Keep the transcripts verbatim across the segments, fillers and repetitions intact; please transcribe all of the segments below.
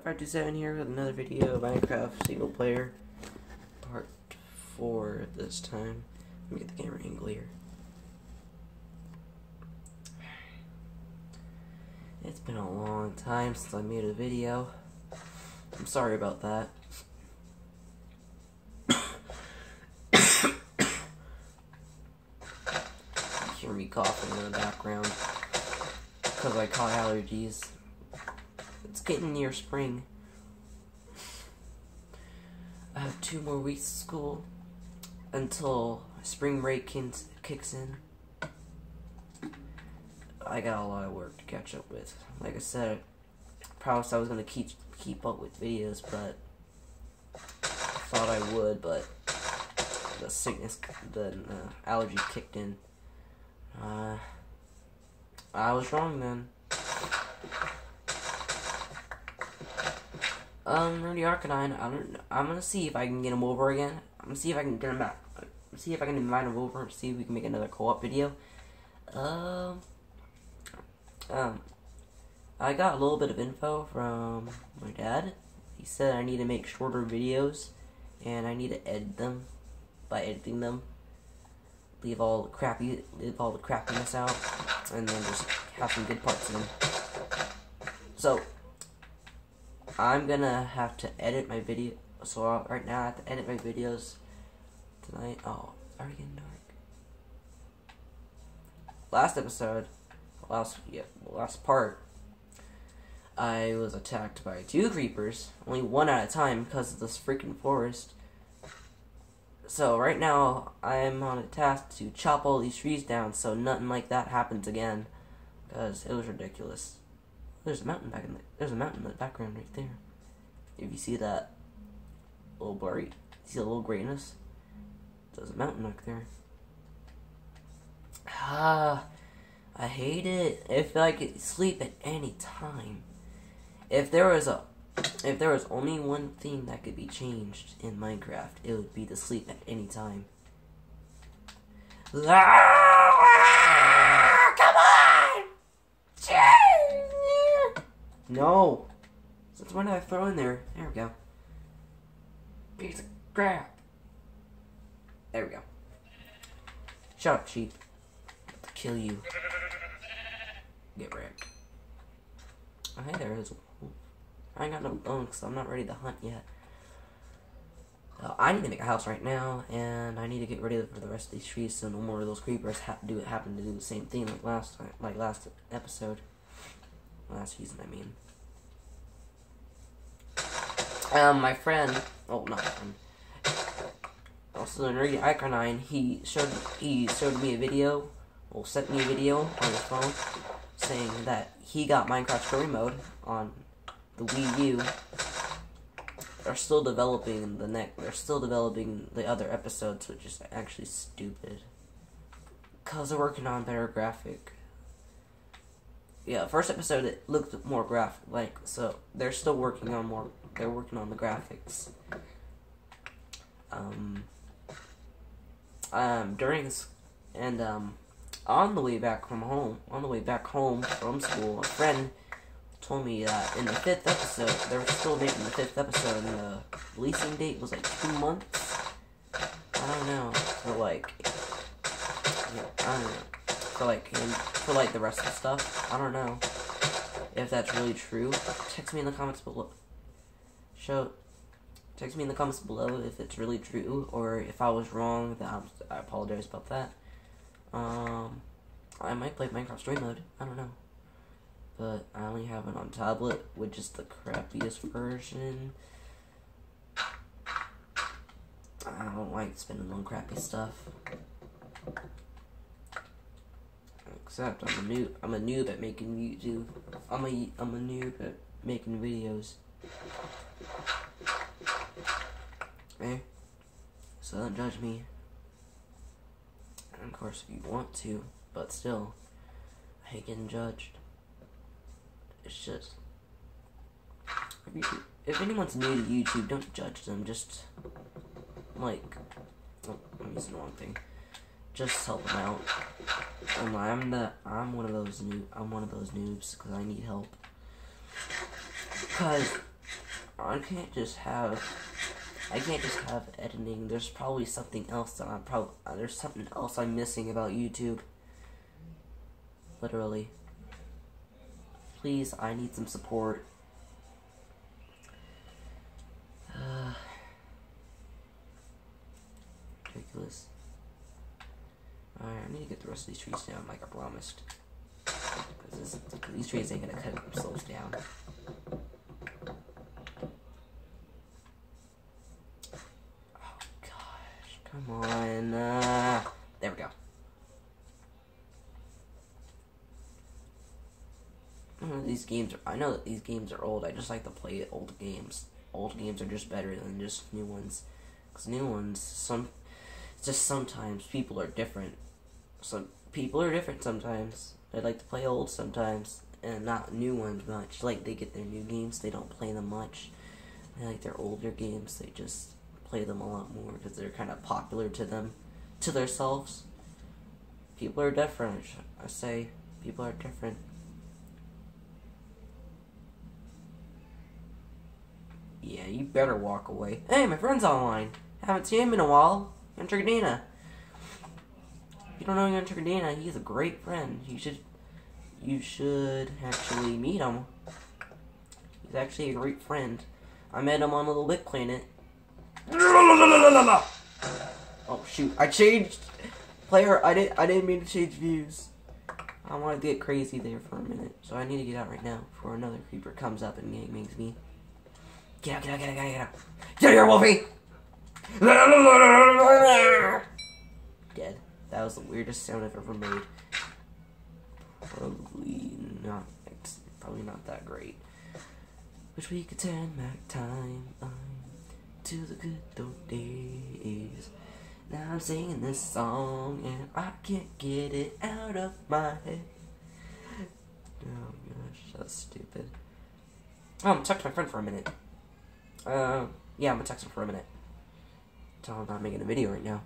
five two seven here with another video of Minecraft single player part four this time. Let me get the camera angle here. It's been a long time since I made a video. I'm sorry about that. You hear me coughing in the background because I caught allergies. It's getting near spring. I have two more weeks of school until spring break kicks in. I got a lot of work to catch up with. Like I said, I promised I was gonna keep keep up with videos, but I thought I would, but the sickness, the uh, allergy kicked in. Uh, I was wrong then. Um, Rudy Arcanine, I don't. I'm gonna see if I can get him over again. I'm gonna see if I can get him back. See if I can invite him over. See if we can make another co-op video. Um. Um. I got a little bit of info from my dad. He said I need to make shorter videos, and I need to edit them. By editing them, leave all the crappy, leave all the crappiness out, and then just have some good parts in them. So. I'm gonna have to edit my video, so uh, right now I have to edit my videos tonight. Oh, already getting dark. Last episode, last yeah, last part, I was attacked by two creepers, only one at a time because of this freaking forest. So right now I'm on a task to chop all these trees down so nothing like that happens again, because it was ridiculous. There's a mountain back in the, there's a mountain in the background right there. If you see that little blurry, see the little grayness? There's a mountain back there. Ah, I hate it. I feel like I could sleep at any time. If there was a, if there was only one thing that could be changed in Minecraft, it would be to sleep at any time. Ah, come on! No. Since when did I throw in there? There we go. Piece of crap. There we go. Shut up, sheep. I'll kill you. Get wrecked. Oh, hey, there is a wolf. I ain't got no bones because I'm not ready to hunt yet. Uh, I need to make a house right now, and I need to get ready for the rest of these trees so no more of those creepers ha do happen to do the same thing like last time, like last episode. Last season, I mean. Um, my friend, oh, not my friend, also Rudy Arcanine, he showed, he showed me a video, well, sent me a video on his phone, saying that he got Minecraft Story Mode on the Wii U. They're still developing the next, they're still developing the other episodes, which is actually stupid. Cause they're working on better graphic. Yeah, first episode it looked more graphic, like, so they're still working on more, they're working on the graphics. Um, um, during, and, um, on the way back from home, on the way back home from school, a friend told me that in the fifth episode, they were still making the fifth episode, and the releasing date was like two months? I don't know, for like, yeah, I don't know. For like, for like the rest of the stuff. I don't know if that's really true. Text me in the comments below. Show, text me in the comments below if it's really true, or if I was wrong. That I'm, I apologize about that. Um, I might play Minecraft Story Mode. I don't know, but I only have it on tablet, which is the crappiest version. I don't like spending on crappy stuff. Except I'm a noob. I'm a noob at making YouTube. I'm a I'm a noob at making videos. Eh? So don't judge me. And of course, if you want to, but still, I hate getting judged. It's just if, you, if anyone's new to YouTube, don't judge them. Just like, oh, I'm using the wrong thing. Just help them out. And I'm the I'm one of those new I'm one of those noobs because I need help. Cause I can't just have, I can't just have editing. There's probably something else that I'm probably, uh, there's something else I'm missing about YouTube. Literally. Please, I need some support. Uh, ridiculous. Alright, I need to get the rest of these trees down like I promised. Because these trees ain't gonna cut themselves down. Oh gosh, come on. Uh, there we go. These games are, I know that these games are old. I just like to play old games. Old games are just better than just new ones. Because new ones, some, just sometimes people are different. Some people are different sometimes. They like to play old sometimes, and not new ones much. Like, they get their new games, they don't play them much. They like their older games, they just play them a lot more because they're kind of popular to them, to themselves. People are different, I say. People are different. Yeah, you better walk away. Hey, my friend's online. Haven't seen him in a while. Yantricadena. If you don't know Yantricadena, he's a great friend. You should, you should actually meet him. He's actually a great friend. I met him on Little Big Planet. Oh shoot! I changed player. I didn't. I didn't mean to change views. I want to get crazy there for a minute, so I need to get out right now before another creeper comes up and gangs me. Get out, get out, get out, get out, get out. Get out here, Wolfie! Dead. That was the weirdest sound I've ever made. Probably not, it's probably not that great. Wish we could turn back time um, to the good old days. Now I'm singing this song and I can't get it out of my head. Oh gosh, that's stupid. Oh, I'm gonna talk to my friend for a minute. Uh, yeah, I'm gonna text him for a minute. Tell him I'm not making a video right now.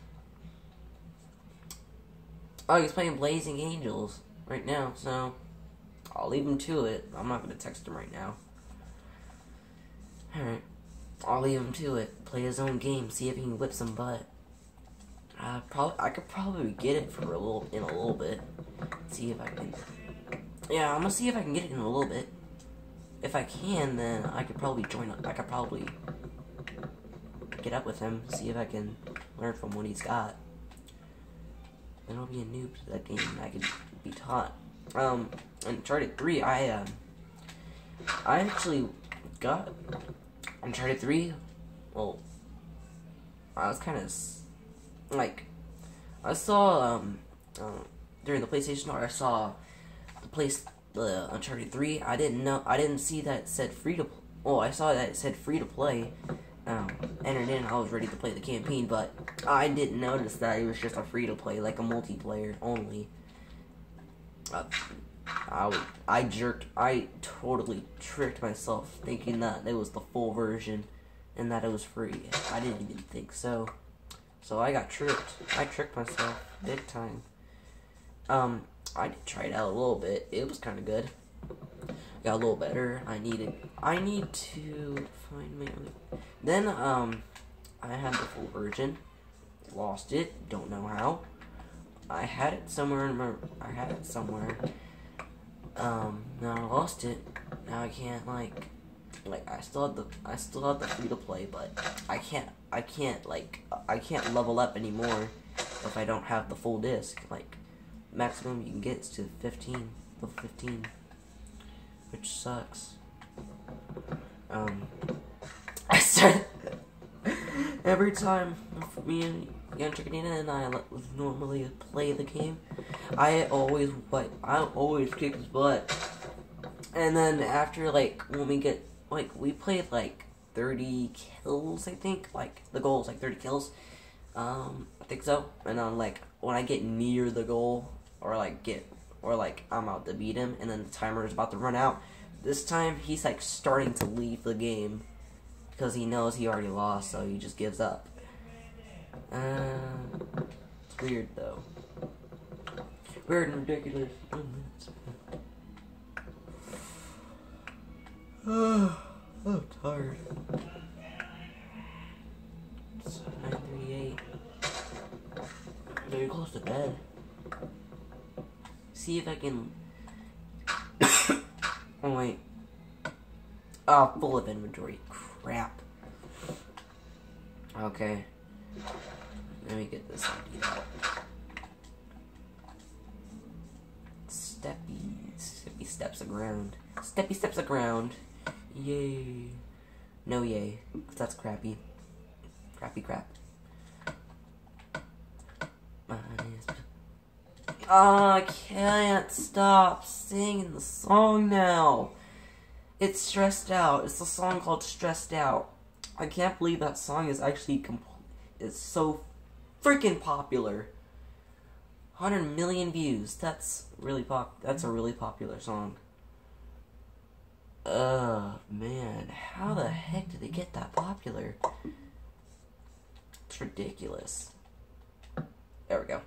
Oh, he's playing Blazing Angels right now, so I'll leave him to it. I'm not gonna text him right now. Alright. I'll leave him to it. Play his own game, see if he can whip some butt. Uh, probably, I could probably get it for a little, in a little bit. See if I can. Yeah, I'm gonna see if I can get it in a little bit. If I can, then I could probably join up. I could probably get up with him, see if I can learn from what he's got. Then I'll be a noob to that game, and I could be taught. Um, Uncharted three, I, um, I actually got Uncharted three, well, I was kind of, like, I saw, um, uh, during the PlayStation Store, I saw the place, the Uncharted three. I didn't know, I didn't see that it said free to, oh, I saw that it said free to play. Um, entered in, I was ready to play the campaign, but I didn't notice that it was just a free to play, like a multiplayer only. Uh, I would, I jerked, I totally tricked myself thinking that it was the full version and that it was free. I didn't even think so. So I got tricked. I tricked myself big time. Um, I did try it out a little bit. It was kind of good. Got a little better. I needed, I need to find my other. Then, um, I had the full version. Lost it. Don't know how. I had it somewhere in my, I had it somewhere. Um, now I lost it. Now I can't, like, like, I still have the, I still have the free to play, but I can't, I can't, like, I can't level up anymore if I don't have the full disc. Like, maximum you can get is to fifteen, level fifteen, which sucks. Um, I said, every time me and Yantricadena and I normally play the game, I always, what, I always kick his butt. And then after, like, when we get, like, we played, like, thirty kills, I think, like, the goal is, like, thirty kills, um, I think so, and then, like, when I get near the goal, or, like, get, or, like, I'm about to beat him, and then the timer is about to run out, this time, he's, like, starting to leave the game, because he knows he already lost, so he just gives up. Uh, it's weird, though. Weird and ridiculous. Oh, I'm tired. It's nine thirty-eight. Very close to bed. See if I can... Oh, wait. Oh, full of inventory. Crap. Okay. Let me get this emptied out. Steppy, steppy steps aground. Steppy steps aground. Yay. No yay. That's crappy. Crappy crap. Oh, I can't stop singing the song now. It's Stressed Out. It's a song called Stressed Out. I can't believe that song is actually compl- it's so freaking popular. one hundred million views. That's really pop. That's a really popular song. Uh, man, how the heck did they get that popular? It's ridiculous. There we go.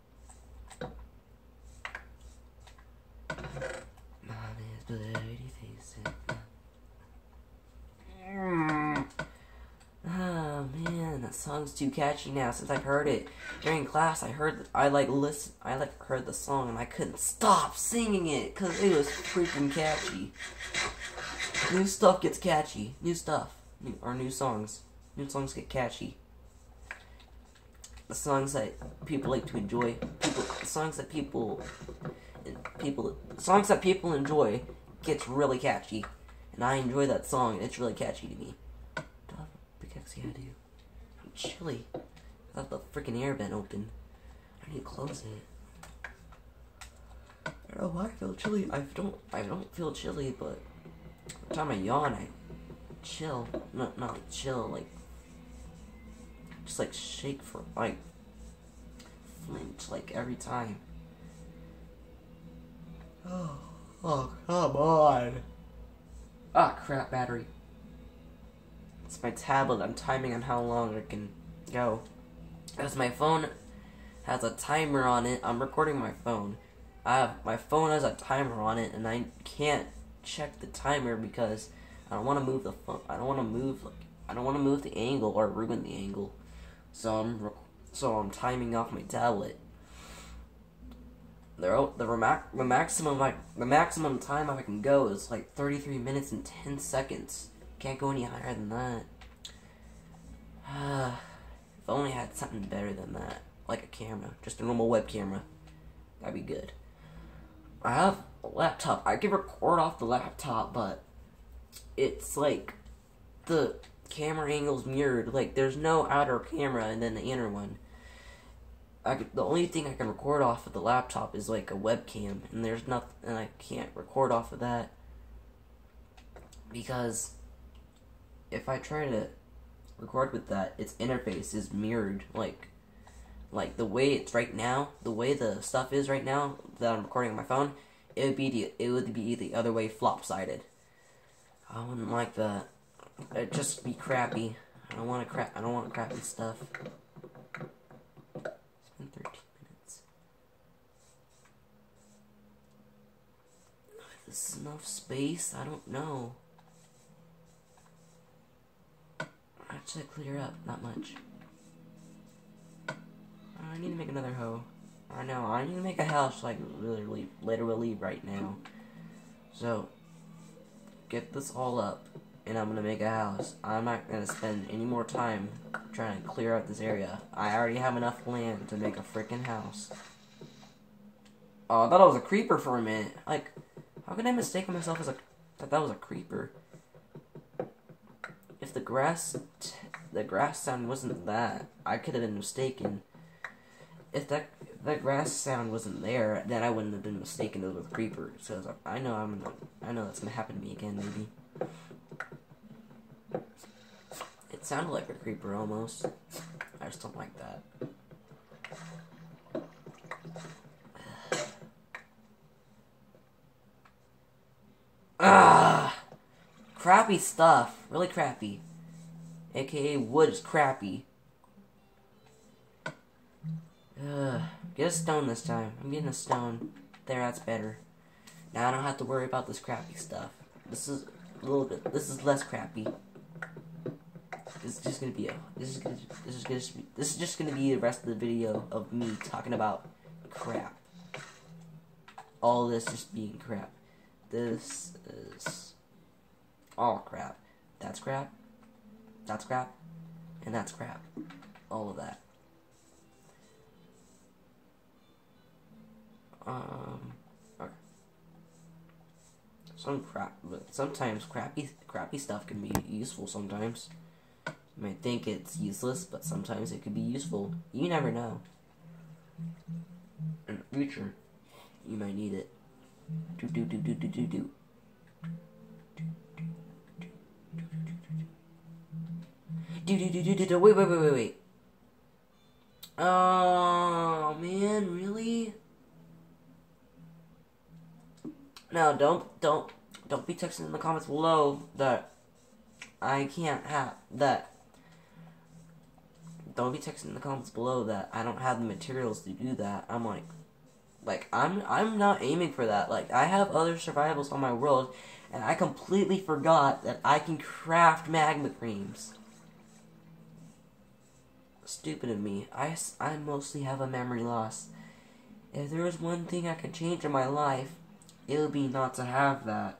Oh man, that song's too catchy now. Since I've heard it during class, I heard I like listen. I like heard the song and I couldn't stop singing it because it was freaking catchy. New stuff gets catchy. New stuff, new, or new songs. New songs get catchy. The songs that people like to enjoy, people, the songs that people, people, songs that people enjoy gets really catchy, and I enjoy that song. And it's really catchy to me. Do I have a pickaxe? Yeah, I do. I'm chilly. I left the freaking air vent open. I need to close it. I don't know why I feel chilly. I don't. I don't feel chilly, but every time I yawn, I chill. Not not like chill, like just like shake for like flinch like every time. Oh, oh come on! Ah, crap, battery. It's my tablet. I'm timing on how long it can go. As my phone has a timer on it, I'm recording my phone. I have my phone has a timer on it, and I can't check the timer because I don't want to move the phone. I don't want to move like I don't want to move the angle or ruin the angle. So I'm rec so I'm timing off my tablet. The the, remac the maximum like the maximum time I can go is like thirty-three minutes and ten seconds. Can't go any higher than that. Uh, if I only had something better than that, like a camera, just a normal web camera, that'd be good. I have a laptop. I can record off the laptop, but it's like the camera angle's mirrored. Like there's no outer camera and then the inner one. I could, the only thing I can record off of the laptop is like a webcam, and there's nothing, and I can't record off of that because if I try to record with that, its interface is mirrored. Like, like the way it's right now, the way the stuff is right now that I'm recording on my phone, it would be the, it would be the other way, flop-sided. I wouldn't like that. It'd just be crappy. I don't want to crap. I don't want crappy stuff. It's been thirteen minutes. If this is enough space, I don't know. Actually, clear up. Not much. I need to make another hoe. I know. I need to make a house like literally, literally right now. So get this all up, and I'm gonna make a house. I'm not gonna spend any more time trying to clear out this area. I already have enough land to make a freaking house. Oh, I thought it was a creeper for a minute. Like, how could I mistake myself as a... that that was a creeper? If the grass... T the grass sound wasn't that, I could have been mistaken. If that if that grass sound wasn't there, then I wouldn't have been mistaken it was a creeper. So I know I'm I know that's gonna happen to me again, maybe. It sounded like a creeper almost. I just don't like that. Ah, crappy stuff. Really crappy. A K A wood is crappy. Ugh. Get a stone this time. I'm getting a stone. There, that's better. Now I don't have to worry about this crappy stuff. This is little bit. This is less crappy. This is just gonna be a. This is gonna. This is gonna. This is just gonna be the rest of the video of me talking about crap. All this just being crap. This is all crap. That's crap. That's crap. And that's crap. All of that. Um. Okay. Some crap, but sometimes crappy, crappy stuff can be useful. Sometimes you might think it's useless, but sometimes it could be useful. You never know. In the future, you might need it. Do do do do do do do. Do do do do do do. Wait wait wait wait wait. Oh man, really? No, don't don't don't be texting in the comments below that I can't have that. Don't be texting in the comments below that I don't have the materials to do that. I'm like, like I'm I'm not aiming for that. Like I have other survivals on my world, and I completely forgot that I can craft magma creams. Stupid of me. I, I mostly have a memory loss. If there was one thing I could change in my life, it would be not to have that.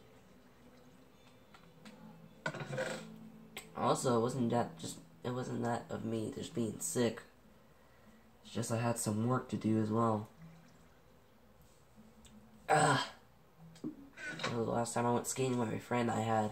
Also, it wasn't that just it wasn't that of me just being sick. It's just I had some work to do as well. Ugh. The last time I went skating with my friend, I had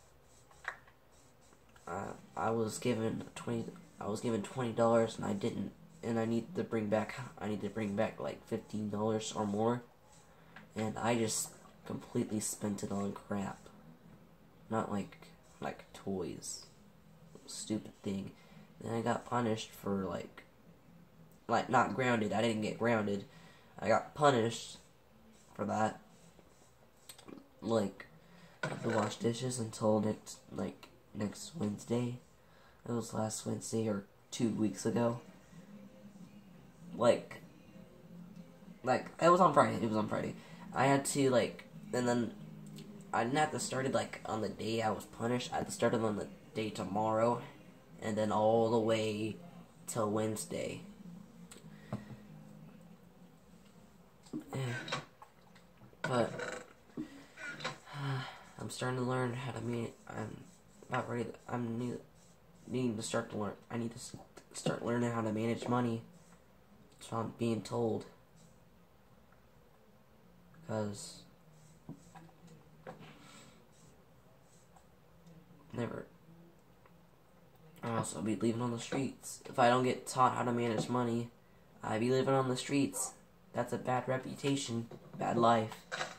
uh, I was given twenty. I was given twenty dollars, and I didn't, and I need to bring back. I need to bring back like fifteen dollars or more, and I just completely spent it on crap. Not like like toys, stupid thing. Then I got punished for like, like not grounded. I didn't get grounded. I got punished for that. Like, I have to wash dishes until next like next Wednesday. It was last Wednesday or two weeks ago. Like, like it was on Friday. It was on Friday. I had to like, and then I didn't have to start it like on the day I was punished. I had to start it on the day tomorrow, and then all the way till Wednesday. But uh, I'm starting to learn how to meet. I'm about ready. To, I'm new. Needing to start to learn. I need to start learning how to manage money. That's what I'm being told. Because never. I'll also be living on the streets. If I don't get taught how to manage money, I'd be living on the streets. That's a bad reputation, bad life.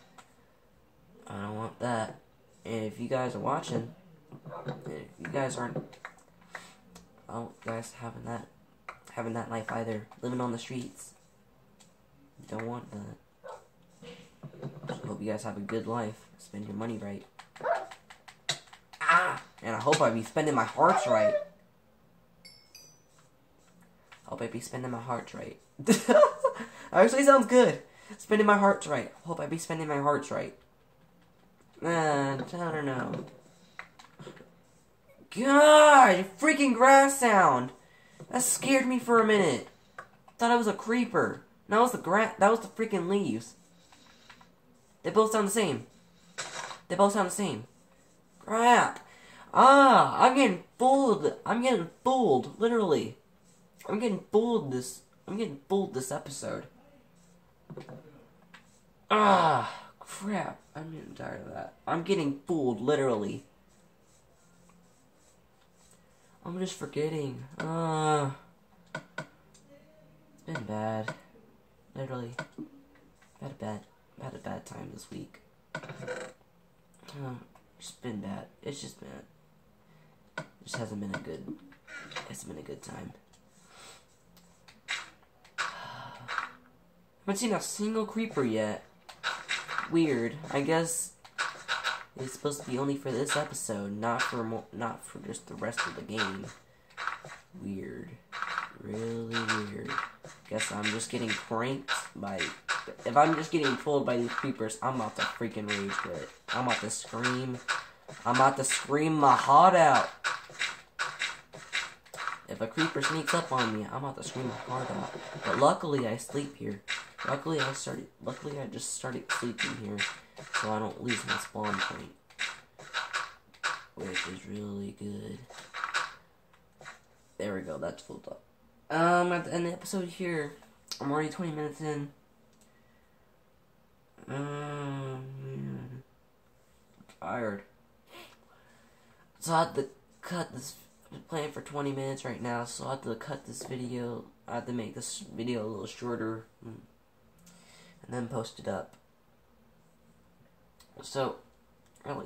I don't want that. And if you guys are watching, if you guys aren't. Oh, guys, having that, having that life either. Living on the streets. Don't want that. Just hope you guys have a good life. Spend your money right. Ah! And I hope I be spending my hearts right. Hope I be spending my hearts right. Actually sounds good. Spending my hearts right. Hope I be spending my hearts right. Man, I don't know. God, freaking grass sound. That scared me for a minute. Thought it was a creeper. That was the grass. That was the freaking leaves. They both sound the same. They both sound the same. Crap. Ah, I'm getting fooled. I'm getting fooled. Literally. I'm getting fooled this. I'm getting fooled this episode. Ah, crap. I'm getting tired of that. I'm getting fooled. Literally. I'm just forgetting. Uh, it's been bad. Literally. Had a bad, had a bad time this week. Uh, it's been bad. It's just been. It just hasn't been a good. It's been a good time. Haven't seen a single creeper yet. Weird. I guess it's supposed to be only for this episode, not for mo not for just the rest of the game. Weird. Really weird. Guess I'm just getting pranked by... If I'm just getting fooled by these creepers, I'm about to freaking rage quit. I'm about to scream. I'm about to scream my heart out. If a creeper sneaks up on me, I'm about to scream my heart out. But luckily, I sleep here. Luckily, I started. Luckily, I just started sleeping here, so I don't lose my spawn point, which is really good. There we go. That's full up. Um, at the end of the episode here, I'm already twenty minutes in. Um, man. I'm tired. So I had to cut this. I've been playing for twenty minutes right now, so I have to cut this video. I have to make this video a little shorter, and then post it up. So, really,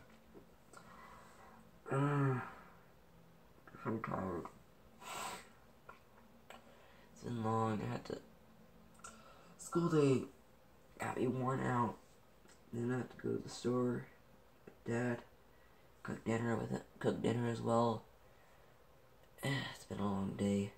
um, I'm tired. It's been long. I had to. School day got me worn out. Then I had to go to the store. Dad cook dinner with it. Cook dinner as well. It's been a long day.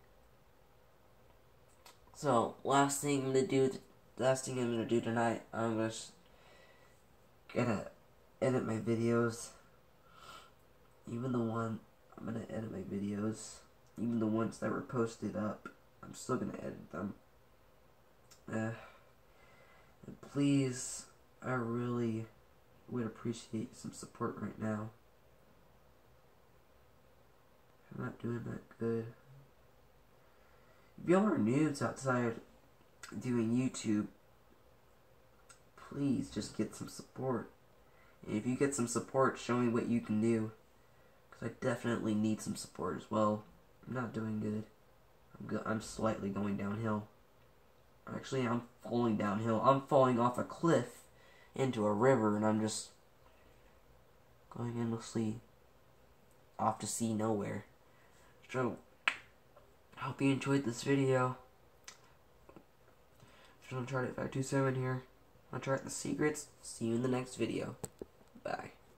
So, last thing I'm gonna do, last thing I'm gonna do tonight, I'm gonna gonna edit my videos. Even the one, I'm gonna edit my videos. Even the ones that were posted up, I'm still gonna edit them. Uh, and please, I really would appreciate some support right now. I'm not doing that good. If y'all are noobs outside doing YouTube, please just get some support. And if you get some support, show me what you can do. Because I definitely need some support as well. I'm not doing good. I'm, go I'm slightly going downhill. Actually, I'm falling downhill. I'm falling off a cliff into a river, and I'm just going endlessly off to sea nowhere. So, I hope you enjoyed this video. Uncharted five two seven here. Uncharted the Secrets. See you in the next video. Bye.